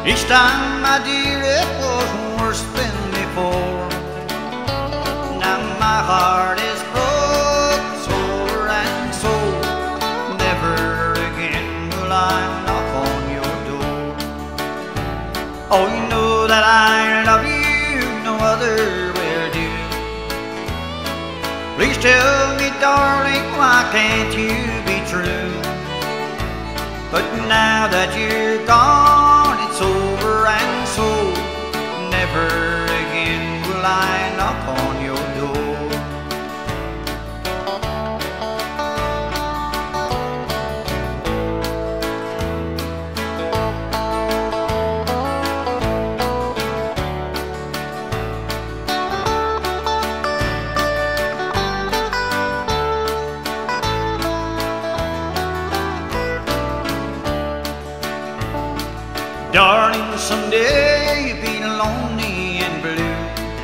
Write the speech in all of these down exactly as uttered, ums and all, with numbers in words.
Each time, my dear, it was worse than before. Now my heart is broke, sore and sore. Never again will I knock on your door. Oh, you know that I love you, no other will do. Please tell me, darling, why can't you be true? But now that you're gone, it's over and so. Never again will I knock on your door. Darling, someday you'll be lonely and blue.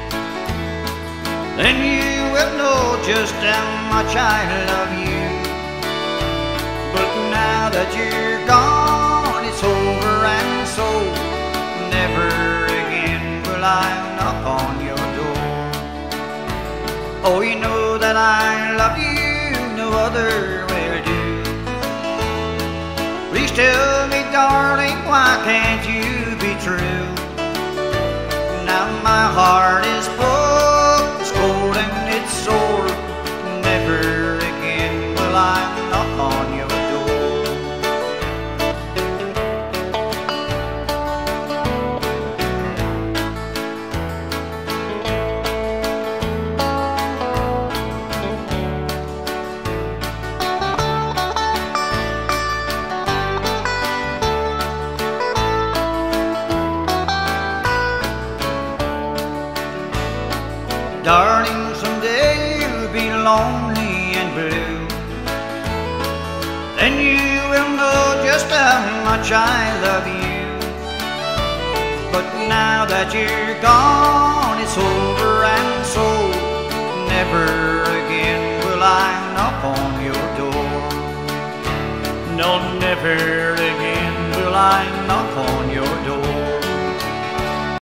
Then you will know just how much I love you. But now that you're gone, it's over and so. Never again will I knock on your door. Oh, you know that I love you, no other will do. Please tell me, darling, why can't you be true? Now my heart is broke, it's cold and it's sore. Never again will I knock on your door. Darling, someday you'll be lonely and blue. Then you will know just how much I love you. But now that you're gone, it's over and so. Never again will I knock on your door. No, never again will I knock on your door.